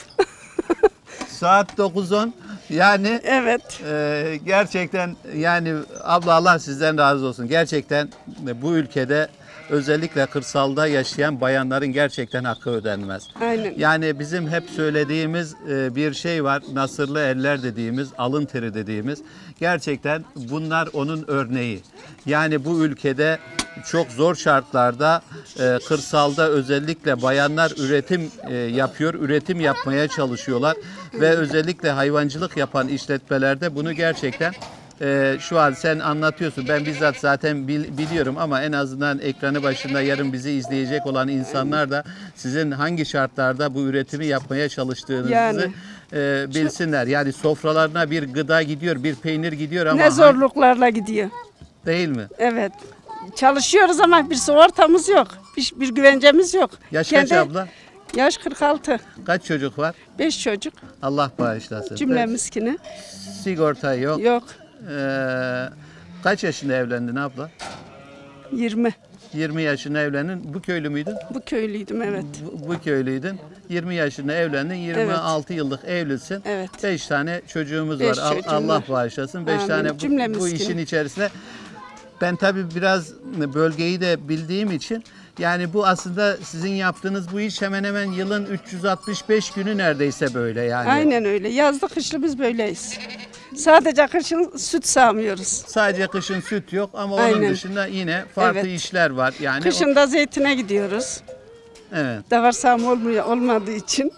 Saat dokuz on. Yani evet. e, gerçekten yani abla Allah sizden razı olsun. Gerçekten bu ülkede özellikle kırsalda yaşayan bayanların gerçekten hakkı ödenmez. Aynen. Yani bizim hep söylediğimiz e, bir şey var. Nasırlı eller dediğimiz, alın teri dediğimiz. Gerçekten bunlar onun örneği. Yani bu ülkede çok zor şartlarda e, kırsalda özellikle bayanlar üretim e, yapıyor, üretim yapmaya çalışıyorlar ve özellikle hayvancılık yapan işletmelerde bunu gerçekten e, şu an sen anlatıyorsun. Ben bizzat zaten bil- biliyorum ama en azından ekranı başında yarın bizi izleyecek olan insanlar da sizin hangi şartlarda bu üretimi yapmaya çalıştığınızı Yani. e, bilsinler. Yani sofralarına bir gıda gidiyor, bir peynir gidiyor ama Ne zorluklarla gidiyor. değil mi? Evet. Çalışıyoruz ama bir sigortamız yok. Bir, bir güvencemiz yok. Yaş kaç abla? Yaş kırk altı. Kaç çocuk var? beş çocuk. Allah bağışlasın. Cümlemiskini. Sigorta yok. Yok. Ee, kaç yaşında evlendin abla? yirmi. yirmi yaşında evlendin. Bu köylü müydün? Bu köylüydüm evet. Bu, bu köylüydün. yirmi yaşında evlendin. yirmi altı yıllık evlisin. Evet. beş tane çocuğumuz Beş var. Al- çocuğum Allah var. bağışlasın. beş Amin. tane bu, Cümlemiz bu ki. işin içerisinde. Ben tabii biraz bölgeyi de bildiğim için yani bu aslında sizin yaptığınız bu iş hemen hemen yılın üç yüz altmış beş günü neredeyse böyle yani. Aynen öyle. Yazlı kışlı biz böyleyiz. Sadece kışın süt sağmıyoruz. Sadece kışın süt yok ama onun Aynen. dışında yine farklı Evet. işler var. Yani o- Kışın da zeytine gidiyoruz. evet. Davar sağım olmuyor, olmadığı için.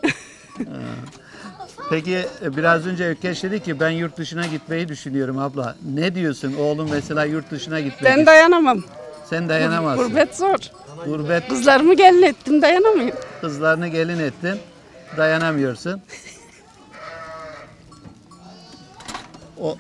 Peki biraz önce Ökkeş dedi ki ben yurt dışına gitmeyi düşünüyorum abla. Ne diyorsun? Oğlum mesela yurt dışına gitmek Ben istiyor. dayanamam. Sen dayanamazsın. Gurbet zor. Gurbet Kızlarımı gelin ettim, dayanamıyorum. kızlarını gelin ettin. Dayanamıyorsun. O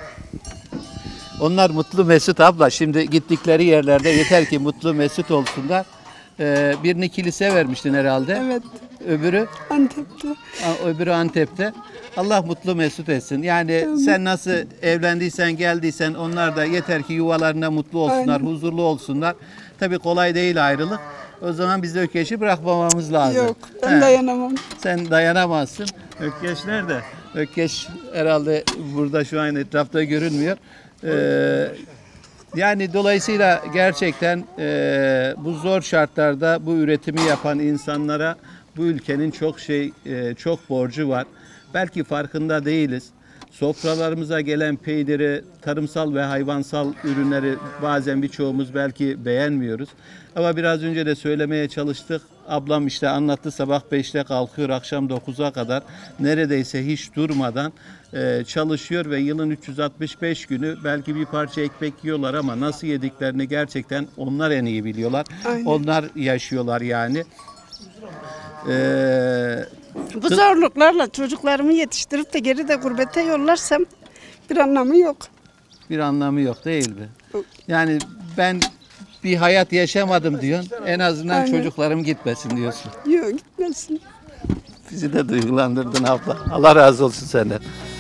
Onlar mutlu mesut abla. Şimdi gittikleri yerlerde yeter ki mutlu mesut olsunlar. Ee, birini kilise vermiştin herhalde. Evet, Öbürü Antep'te. A- öbürü Antep'te. Allah mutlu mesut etsin. Yani sen nasıl evlendiysen, geldiysen onlar da yeter ki yuvalarında mutlu olsunlar, huzurlu olsunlar. Tabii kolay değil ayrılık. O zaman biz de Ökkeş'i bırakmamamız lazım. Yok, ben He, dayanamam. Sen dayanamazsın. Ökkeş nerede? Ökkeş herhalde burada şu an etrafta görünmüyor. Ee, Yani dolayısıyla gerçekten e, bu zor şartlarda bu üretimi yapan insanlara bu ülkenin çok şey, e, çok borcu var. Belki farkında değiliz. Sofralarımıza gelen peyniri, tarımsal ve hayvansal ürünleri bazen birçoğumuz belki beğenmiyoruz. Ama biraz önce de söylemeye çalıştık. Ablam işte anlattı, sabah beşte kalkıyor, akşam dokuza kadar neredeyse hiç durmadan e, çalışıyor ve yılın üç yüz altmış beş günü belki bir parça ekmek yiyorlar ama nasıl yediklerini gerçekten onlar en iyi biliyorlar. Aynen. Onlar yaşıyorlar yani. Eee Bu zorluklarla çocuklarımı yetiştirip de geri de gurbete yollarsam bir anlamı yok. Bir anlamı yok değil mi? Yani ben bir hayat yaşamadım diyorsun. En azından Aynen. çocuklarım gitmesin diyorsun. Yok, gitmesin. Bizi de duygulandırdın abla. Allah razı olsun senden.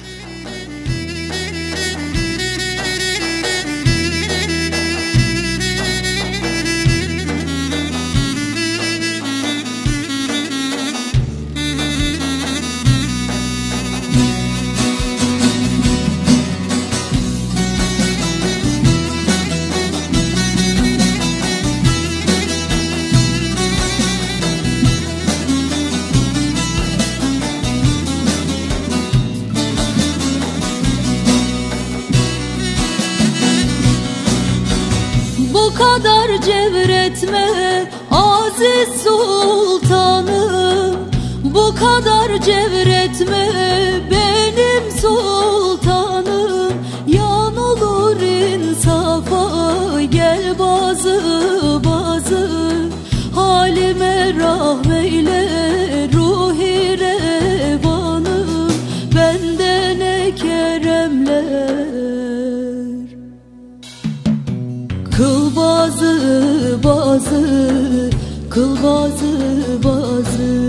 Bu kadar cevretme aziz sultanım, bu kadar cevretme benim sultanım. Yan olur insafa gel bazı bazı, halime rahmeyle ruhi revanım, bende ne keremler. Kıl bazı bazı, kıl bazı bazı.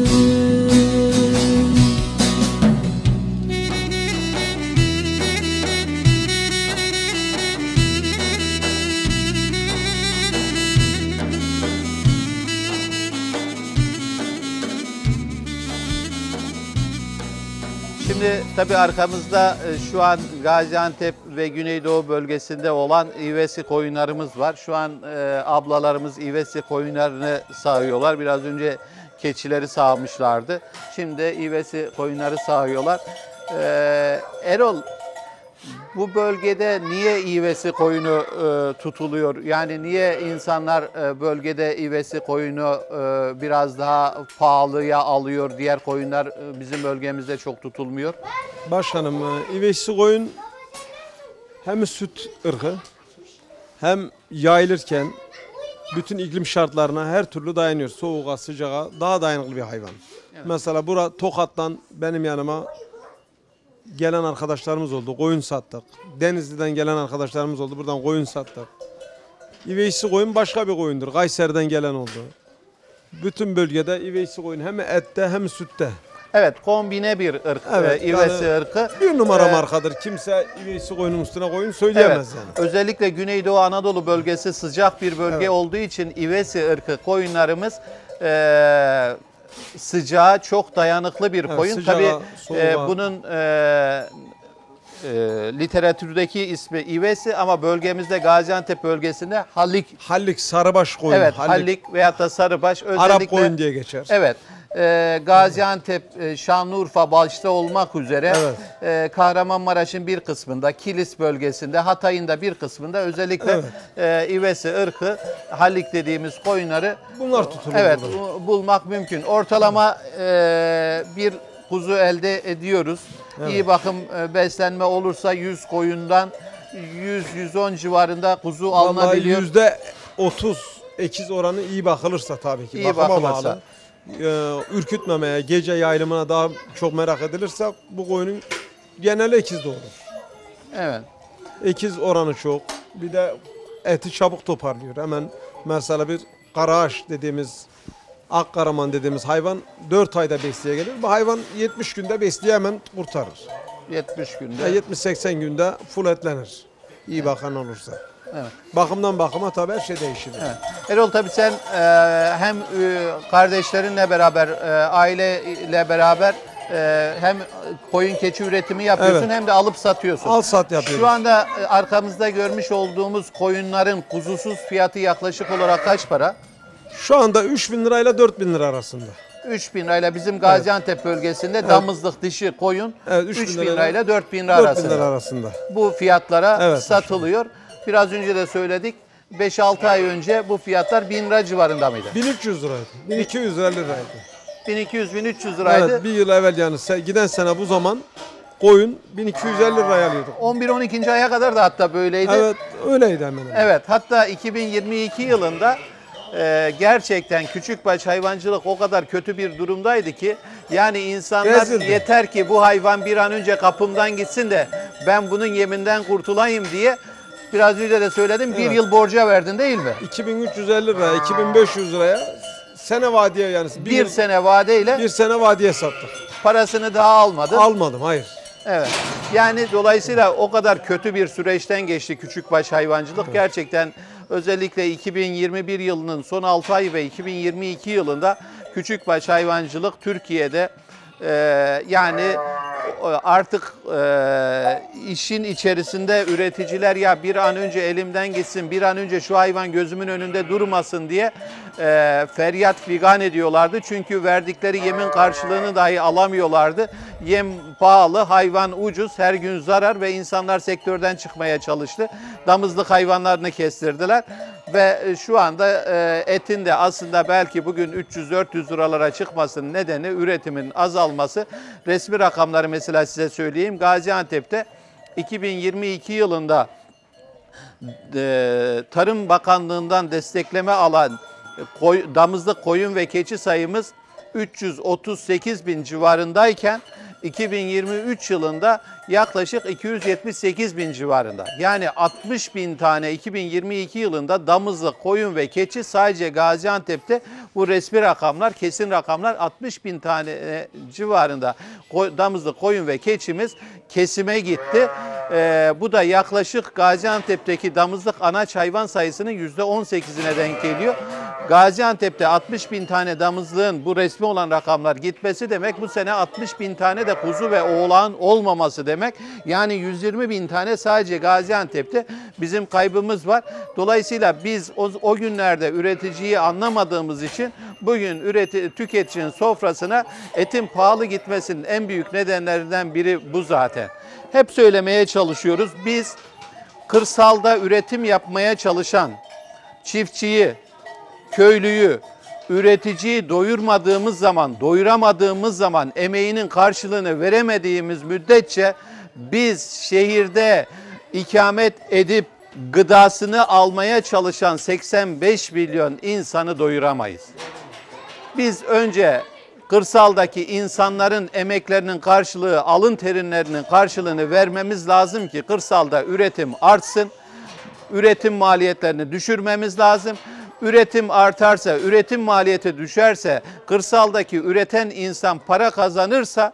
Şimdi tabii arkamızda e, şu an Gaziantep ve Güneydoğu bölgesinde olan ivesi koyunlarımız var. Şu an e, ablalarımız ivesi koyunlarını sağıyorlar. Biraz önce keçileri sağmışlardı. Şimdi ivesi koyunları sağıyorlar. E, Erol, bu bölgede niye ivesi koyunu e, tutuluyor? Yani niye insanlar e, bölgede ivesi koyunu e, biraz daha pahalıya alıyor? Diğer koyunlar e, bizim bölgemizde çok tutulmuyor. Başkanım, e, ivesi koyun hem süt ırkı hem yayılırken bütün iklim şartlarına her türlü dayanıyor. Soğuğa, sıcağa daha dayanıklı bir hayvan. Evet. Mesela bura Tokat'tan benim yanıma gelen arkadaşlarımız oldu. Koyun sattık. Denizli'den gelen arkadaşlarımız oldu. Buradan koyun sattık. İveysi koyun başka bir koyundur. Kayseri'den gelen oldu. Bütün bölgede iveysi koyun hem ette hem sütte. Evet, kombine bir ırk, Evet, e, ivesi yani ırkı. Bir numara Ee, markadır. Kimse iveysi koyunun üstüne koyun söyleyemez Evet, yani. özellikle Güneydoğu Anadolu bölgesi sıcak bir bölge Evet. olduğu için ivesi ırkı koyunlarımız e, sıcağa çok dayanıklı bir Evet, koyun. sıcağa, Tabii soğuğa. e, bunun e, e, literatürdeki ismi ivesi ama bölgemizde Gaziantep bölgesinde hallik. Hallik, sarıbaş koyun. Evet, hallik, veyahut da sarıbaş. Özellikle, Arap koyun diye geçer. Evet. e, Gaziantep, e, Şanlıurfa başta olmak üzere Evet. e, Kahramanmaraş'ın bir kısmında, Kilis bölgesinde, Hatay'ın da bir kısmında özellikle Evet. e, ivesi ırkı, hallik dediğimiz koyunları Bunlar tutulur evet, burada. bu- bulmak mümkün. Ortalama e, bir kuzu elde ediyoruz. Evet. İyi bakım e, beslenme olursa yüz koyundan yüz yüz on civarında kuzu Vallahi alınabiliyor. yüzde otuz ekiz oranı iyi bakılırsa tabii ki. İyi Bakıma bakılırsa. bağlı. Ee, ürkütmemeye, gece yayılımına daha çok merak edilirse bu koyunun geneli ekiz doğurur. Evet. Ekiz oranı çok. Bir de eti çabuk toparlıyor. Hemen mesela bir karaağaç dediğimiz, akkaraman dediğimiz hayvan dört ayda besleye gelir. Bu hayvan yetmiş günde besleye hemen kurtarır. yetmiş günde. Ya yetmiş seksen günde full etlenir. İyi bakan olursa. Evet. Bakımdan bakıma tabii her şey değişir. Evet. Erol, tabii sen e, hem e, kardeşlerinle beraber, e, aileyle beraber e, hem koyun keçi üretimi yapıyorsun Evet. hem de alıp satıyorsun. Al sat yapıyoruz. Şu anda e, arkamızda görmüş olduğumuz koyunların kuzusuz fiyatı yaklaşık olarak kaç para? Şu anda üç bin lirayla dört bin lira arasında. üç bin lirayla bizim Gaziantep bölgesinde Evet. damızlık dişi koyun Evet, üç bin lirayla dört bin lira dört bin arasında. lira arasında. Bu fiyatlara Evet, satılıyor. Biraz önce de söyledik. beş altı ay önce bu fiyatlar bin lira civarında mıydı? bin üç yüz liraydı. bin iki yüz elli liraydı. bin iki yüz bin üç yüz liraydı. Evet, bir yıl evvel yani se- giden sene bu zaman koyun bin iki yüz elli liraya alıyorduk. on bir on ikinci aya kadar da hatta böyleydi. Evet, öyleydi hemen hemen. Evet, hatta iki bin yirmi iki yılında e, gerçekten küçükbaş hayvancılık o kadar kötü bir durumdaydı ki yani insanlar Rezildi. yeter ki bu hayvan bir an önce kapımdan gitsin de ben bunun yeminden kurtulayım diye biraz önce de söyledim bir Evet. yıl borca verdin değil mi? iki bin üç yüz elli liraya, iki bin beş yüz liraya sene vadeye yani bir, Bir yıl- sene vadeyle bir sene vadeye sattık. parasını daha almadın. Almadım, hayır. Evet. Yani dolayısıyla o kadar kötü bir süreçten geçti küçükbaş hayvancılık. Gerçekten özellikle iki bin yirmi bir yılının son altı ayı ve iki bin yirmi iki yılında küçükbaş hayvancılık Türkiye'de e, yani artık e, işin içerisinde üreticiler ya bir an önce elimden gitsin, bir an önce şu hayvan gözümün önünde durmasın diye e, feryat figan ediyorlardı. Çünkü verdikleri yemin karşılığını dahi alamıyorlardı. Yem pahalı, hayvan ucuz, her gün zarar ve insanlar sektörden çıkmaya çalıştı. Damızlık hayvanlarını kestirdiler ve şu anda e, etin de aslında belki bugün üç yüz dört yüz liralara çıkmasının nedeni üretimin azalması. Resmi rakamları mesela size söyleyeyim. Gaziantep'te iki bin yirmi iki yılında e, Tarım Bakanlığı'ndan destekleme alan koy, damızlık koyun ve keçi sayımız üç yüz otuz sekiz bin civarındayken iki bin yirmi üç yılında yaklaşık iki yüz yetmiş sekiz bin civarında. Yani altmış bin tane iki bin yirmi iki yılında damızlık, koyun ve keçi sadece Gaziantep'te bu resmi rakamlar, kesin rakamlar altmış bin tane civarında damızlık, koyun ve keçimiz kesime gitti. Ee, bu da yaklaşık Gaziantep'teki damızlık anaç hayvan sayısının yüzde on sekizine denk geliyor. Gaziantep'te altmış bin tane damızlığın bu resmi olan rakamlar gitmesi demek bu sene altmış bin tane de kuzu ve oğlağın olmaması demek. Yani yüz yirmi bin tane sadece Gaziantep'te bizim kaybımız var. Dolayısıyla biz o, o günlerde üreticiyi anlamadığımız için bugün üreti, tüketicinin sofrasına etin pahalı gitmesinin en büyük nedenlerinden biri bu zaten. Hep söylemeye çalışıyoruz. Biz kırsalda üretim yapmaya çalışan çiftçiyi, köylüyü, üreticiyi doyurmadığımız zaman, doyuramadığımız zaman, emeğinin karşılığını veremediğimiz müddetçe biz şehirde ikamet edip gıdasını almaya çalışan seksen beş milyon insanı doyuramayız. Biz önce kırsaldaki insanların emeklerinin karşılığı, alın terinlerinin karşılığını vermemiz lazım ki kırsalda üretim artsın, üretim maliyetlerini düşürmemiz lazım. Üretim artarsa, üretim maliyeti düşerse, kırsaldaki üreten insan para kazanırsa,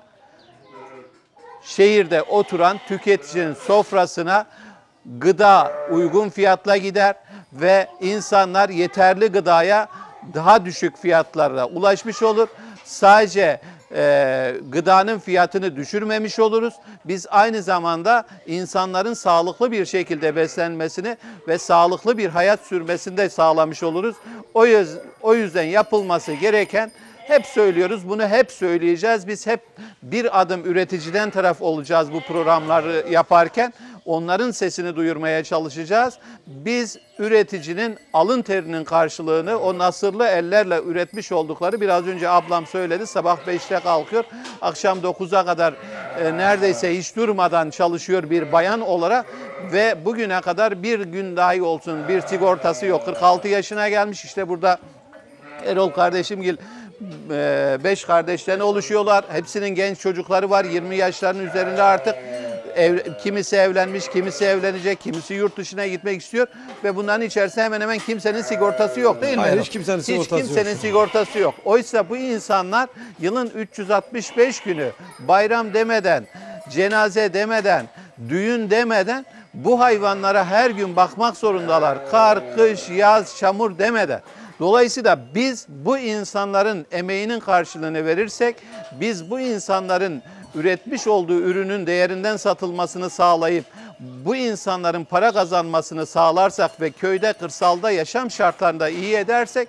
şehirde oturan tüketicinin sofrasına gıda uygun fiyatla gider ve insanlar yeterli gıdaya daha düşük fiyatlarla ulaşmış olur. Sadece e, gıdanın fiyatını düşürmemiş oluruz. Biz aynı zamanda insanların sağlıklı bir şekilde beslenmesini ve sağlıklı bir hayat sürmesini de sağlamış oluruz. O, yüz, o yüzden yapılması gereken, hep söylüyoruz, bunu hep söyleyeceğiz. Biz hep bir adım üreticiden taraf olacağız bu programları yaparken. Onların sesini duyurmaya çalışacağız. Biz üreticinin alın terinin karşılığını o nasırlı ellerle üretmiş oldukları, biraz önce ablam söyledi, sabah beşte kalkıyor, akşam dokuza kadar e, neredeyse hiç durmadan çalışıyor bir bayan olarak ve bugüne kadar bir gün dahi olsun bir sigortası yok. kırk altı yaşına gelmiş, işte burada Erol kardeşimgil beş kardeşten oluşuyorlar. Hepsinin genç çocukları var, yirmi yaşlarının üzerinde artık. Ev, kimisi evlenmiş, kimisi evlenecek, kimisi yurt dışına gitmek istiyor ve bunların içerisinde hemen hemen kimsenin sigortası yok değil mi? Hayır, hiç kimsenin sigortası yok. Hiç kimsenin sigortası yok. Oysa bu insanlar yılın üç yüz altmış beş günü bayram demeden, cenaze demeden, düğün demeden bu hayvanlara her gün bakmak zorundalar. Kar, kış, yaz, çamur demeden. Dolayısıyla biz bu insanların emeğinin karşılığını verirsek, biz bu insanların üretmiş olduğu ürünün değerinden satılmasını sağlayıp bu insanların para kazanmasını sağlarsak ve köyde, kırsalda yaşam şartlarında iyi edersek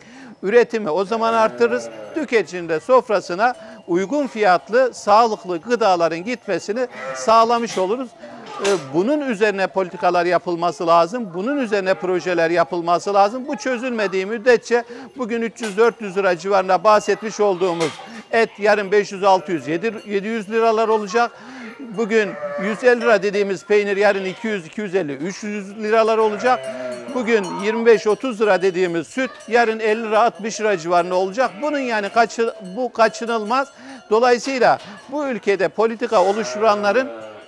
Üretimi o zaman arttırırız. Tüketicinin de sofrasına uygun fiyatlı, sağlıklı gıdaların gitmesini sağlamış oluruz. Bunun üzerine politikalar yapılması lazım. Bunun üzerine projeler yapılması lazım. Bu çözülmediği müddetçe bugün üç yüz dört yüz lira civarında bahsetmiş olduğumuz et yarın beş yüz altı yüz yedi yüz liralar olacak. Bugün yüz elli lira dediğimiz peynir yarın iki yüz iki yüz elli üç yüz liralar olacak. Bugün yirmi beş otuz lira dediğimiz süt yarın elli lira altmış lira civarında olacak. Bunun yani kaçı, bu kaçınılmaz. Dolayısıyla bu ülkede politika oluşturanların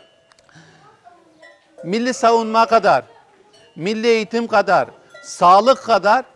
milli savunma kadar, milli eğitim kadar, sağlık kadar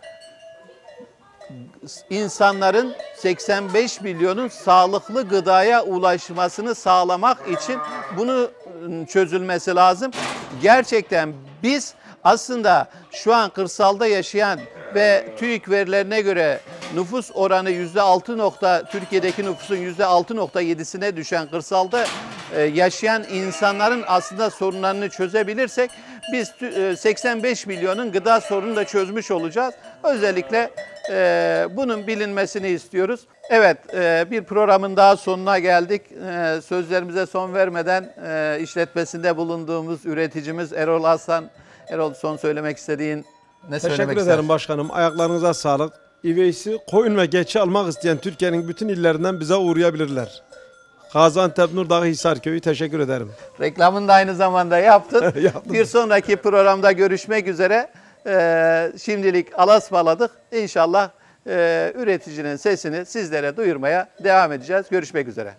insanların seksen beş milyonun sağlıklı gıdaya ulaşmasını sağlamak için bunu çözülmesi lazım. Gerçekten biz aslında şu an kırsalda yaşayan ve TÜİK verilerine göre nüfus oranı yüzde altı nokta Türkiye'deki nüfusun yüzde altı nokta yedisine düşen kırsalda yaşayan insanların aslında sorunlarını çözebilirsek biz seksen beş milyonun gıda sorununu da çözmüş olacağız. Özellikle bunun bilinmesini istiyoruz. Evet, bir programın daha sonuna geldik. Sözlerimize son vermeden işletmesinde bulunduğumuz üreticimiz Erol Aslan. Erol, son söylemek istediğin ne söylemek istersin? Teşekkür ederim başkanım. Ayaklarınıza sağlık. İveysi, koyun ve keçi almak isteyen Türkiye'nin bütün illerinden bize uğrayabilirler. Gaziantep Nurdağ Hisar Köyü, teşekkür ederim. Reklamını da aynı zamanda yaptın. Yaptım. Bir sonraki programda görüşmek üzere. Ee, şimdilik alasmaladık. İnşallah e, üreticinin sesini sizlere duyurmaya devam edeceğiz. Görüşmek üzere.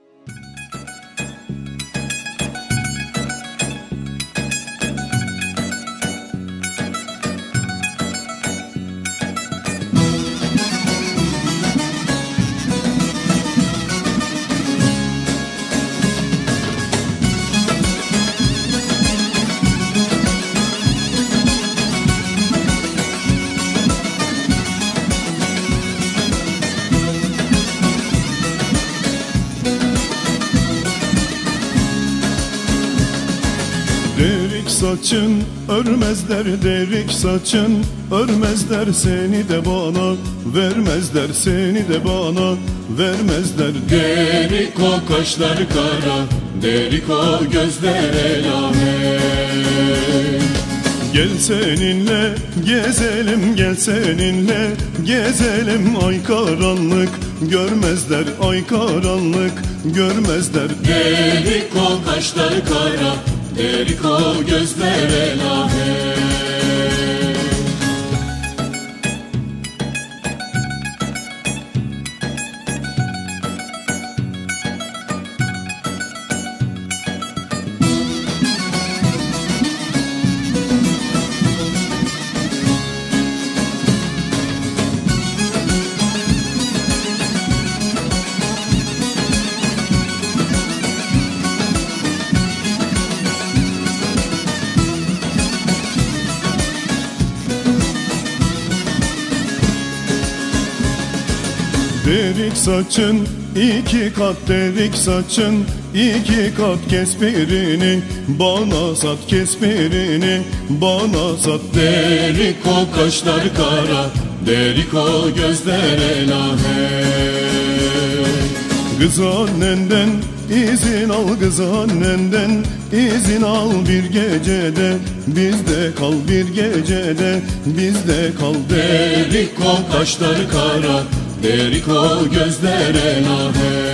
Derik saçın örmezler, derik saçın örmezler, seni de bana vermezler, seni de bana vermezler. Derik o kaşları kara, derik o gözler elame. Gel seninle gezelim, gel seninle gezelim, ay karanlık görmezler, ay karanlık görmezler. Derik o kaşları kara, derik o gözler elame. Derik saçın iki kat, derik saçın iki kat, kes birini bana sat, kes birini bana sat. Derik o kaşları kara, derik o gözler elame. Kız annenden izin al, kız annenden izin al, bir gecede bizde kal, bir gecede bizde kal. Derik o kaşları kara, derik o gözler elame.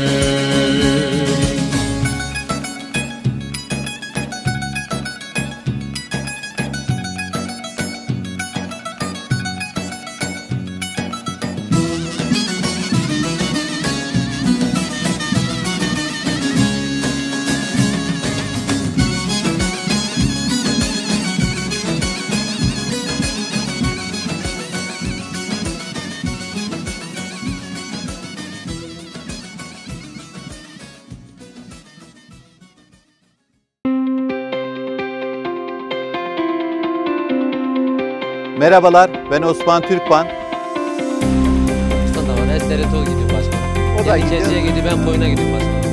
Merhabalar, ben Osman Türkban. Usta da var. Her sene gidiyor başkanım. O da Kendi gidiyor. keçiye gidiyor, ben koyuna gidiyorum başkanım.